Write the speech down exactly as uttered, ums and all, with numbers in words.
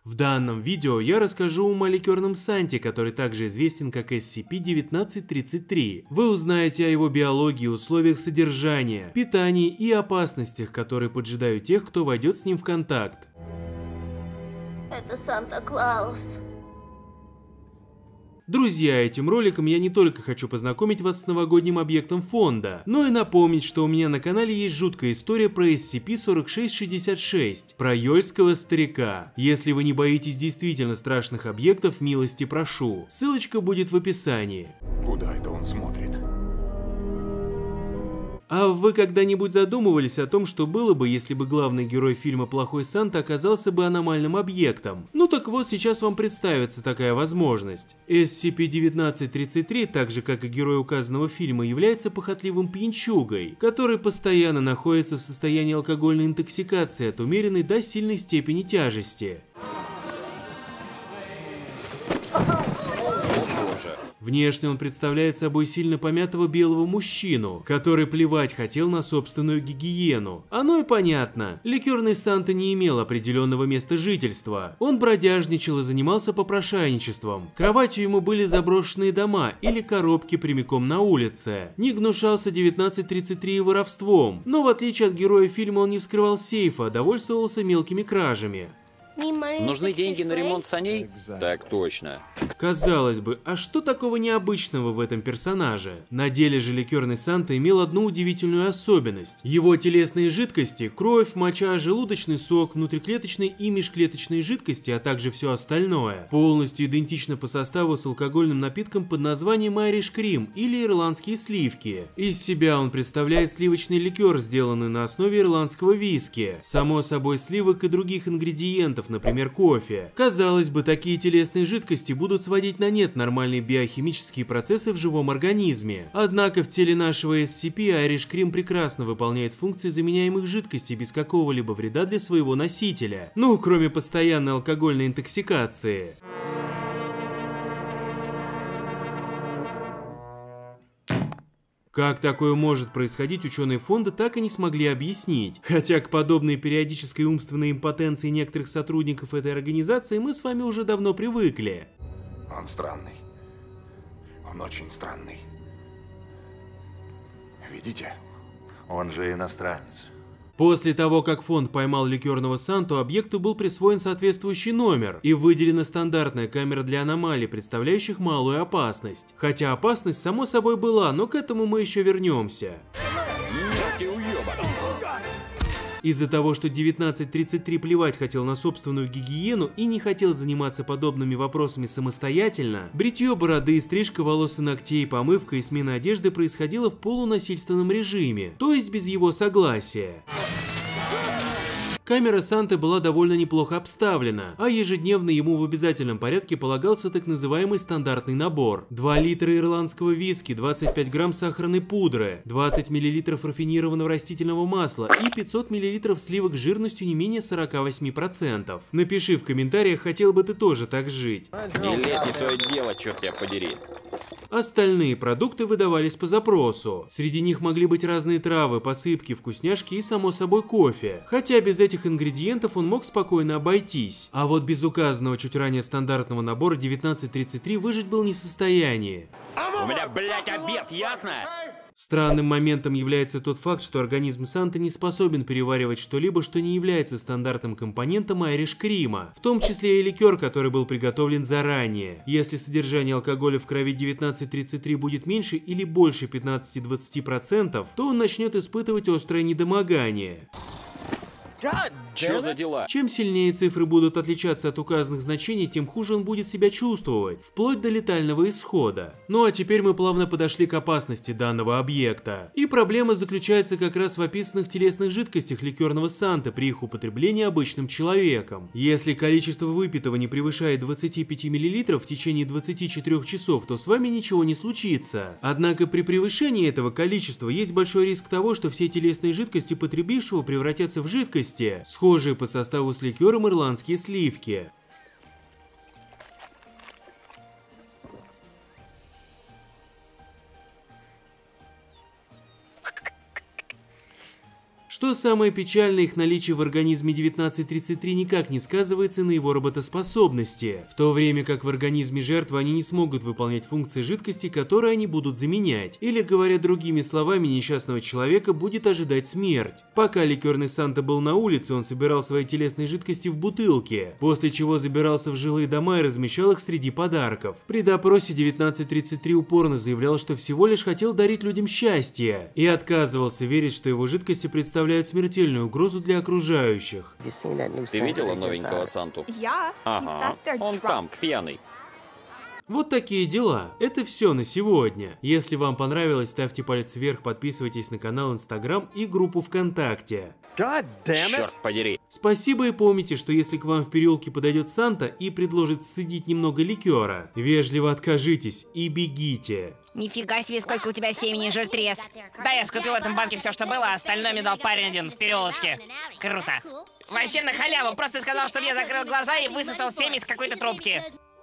В данном видео я расскажу вам о ликерном Санте, который также известен как эс си пи девятнадцать тридцать три. Вы узнаете о его биологии, условиях содержания, питании и опасностях, которые поджидают тех, кто войдет с ним в контакт. Это Санта-Клаус. Друзья, этим роликом я не только хочу познакомить вас с новогодним объектом фонда, но и напомнить, что у меня на канале есть жуткая история про эс си пи сорок шесть шестьдесят шесть, про йольского старика. Если вы не боитесь действительно страшных объектов, милости прошу. Ссылочка будет в описании. Куда это он смотрит? А вы когда-нибудь задумывались о том, что было бы, если бы главный герой фильма «Плохой Санта» оказался бы аномальным объектом? Ну так вот, сейчас вам представится такая возможность. эс си пи девятнадцать тридцать три, так же как и герой указанного фильма, является похотливым пьянчугой, который постоянно находится в состоянии алкогольной интоксикации от умеренной до сильной степени тяжести. Внешне он представляет собой сильно помятого белого мужчину, который плевать хотел на собственную гигиену. Оно и понятно. Ликерный Санта не имел определенного места жительства. Он бродяжничал и занимался попрошайничеством. Кроватью ему были заброшенные дома или коробки прямиком на улице. Не гнушался девятнадцать тридцать три и воровством, но в отличие от героя фильма он не вскрывал сейфа, а довольствовался мелкими кражами. Нужны деньги на ремонт саней? Так точно. Казалось бы, а что такого необычного в этом персонаже? На деле же ликерный Санта имел одну удивительную особенность. Его телесные жидкости, кровь, моча, желудочный сок, внутриклеточные и межклеточные жидкости, а также все остальное, полностью идентично по составу с алкогольным напитком под названием Irish Cream или ирландские сливки. Из себя он представляет сливочный ликер, сделанный на основе ирландского виски, само собой сливок и других ингредиентов, например, кофе. Казалось бы, такие телесные жидкости будут сводить на нет нормальные биохимические процессы в живом организме. Однако в теле нашего эс си пи Irish Cream прекрасно выполняет функции заменяемых жидкостей без какого-либо вреда для своего носителя. Ну, кроме постоянной алкогольной интоксикации. Как такое может происходить, ученые фонда так и не смогли объяснить. Хотя к подобной периодической умственной импотенции некоторых сотрудников этой организации мы с вами уже давно привыкли. Он странный. Он очень странный. Видите? Он же иностранец. После того, как фонд поймал ликерного Санту, объекту был присвоен соответствующий номер и выделена стандартная камера для аномалий, представляющих малую опасность. Хотя опасность само собой была, но к этому мы еще вернемся. Из-за того, что девятнадцать тридцать три плевать хотел на собственную гигиену и не хотел заниматься подобными вопросами самостоятельно, бритье бороды, стрижка волос и ногтей, помывка и смена одежды происходило в полунасильственном режиме, то есть без его согласия. Камера Санты была довольно неплохо обставлена, а ежедневно ему в обязательном порядке полагался так называемый стандартный набор. два литра ирландского виски, двадцать пять грамм сахарной пудры, двадцать миллилитров рафинированного растительного масла и пятьсот миллилитров сливок жирностью не менее сорока восьми процентов. Напиши в комментариях, хотел бы ты тоже так жить. Не лезь не в свое дело, черт тебя подери. Остальные продукты выдавались по запросу. Среди них могли быть разные травы, посыпки, вкусняшки и, само собой, кофе. Хотя без этих ингредиентов он мог спокойно обойтись. А вот без указанного чуть ранее стандартного набора девятнадцать тридцать три выжить был не в состоянии. У меня, блядь, обед, ясно? Странным моментом является тот факт, что организм Санты не способен переваривать что-либо, что не является стандартным компонентом Irish Cream, в том числе и ликер, который был приготовлен заранее. Если содержание алкоголя в крови девятнадцать тридцать три будет меньше или больше пятнадцати-двадцати процентов, то он начнет испытывать острое недомогание. Чё за дела? Чем сильнее цифры будут отличаться от указанных значений, тем хуже он будет себя чувствовать, вплоть до летального исхода. Ну а теперь мы плавно подошли к опасности данного объекта. И проблема заключается как раз в описанных телесных жидкостях ликерного Санты при их употреблении обычным человеком. Если количество выпитого не превышает двадцати пяти миллилитров в течение двадцати четырёх часов, то с вами ничего не случится. Однако при превышении этого количества есть большой риск того, что все телесные жидкости потребившего превратятся в жидкости, схожие по составу с ликером ирландские сливки. Что самое печальное, их наличие в организме девятнадцать тридцать три никак не сказывается на его работоспособности, в то время как в организме жертвы они не смогут выполнять функции жидкости, которые они будут заменять, или, говоря другими словами, несчастного человека будет ожидать смерть. Пока ликерный Санта был на улице, он собирал свои телесные жидкости в бутылке, после чего забирался в жилые дома и размещал их среди подарков. При допросе девятнадцать тридцать три упорно заявлял, что всего лишь хотел дарить людям счастье, и отказывался верить, что его жидкости представляют смертельную угрозу для окружающих. Ты видела новенького Санту? Ага, он там, пьяный. Вот такие дела. Это все на сегодня. Если вам понравилось, ставьте палец вверх, подписывайтесь на канал Инстаграм и группу ВКонтакте. Черт подери. Спасибо, и помните, что если к вам в переулке подойдет Санта и предложит сцедить немного ликера, вежливо откажитесь и бегите. Нифига себе, сколько у тебя семени, жиртрест. Да, я скупил в этом банке все, что было, а остальное мне дал парень один в переулочке. Круто. Вообще на халяву, просто сказал, чтобы я закрыл глаза и высосал семя из какой-то трубки.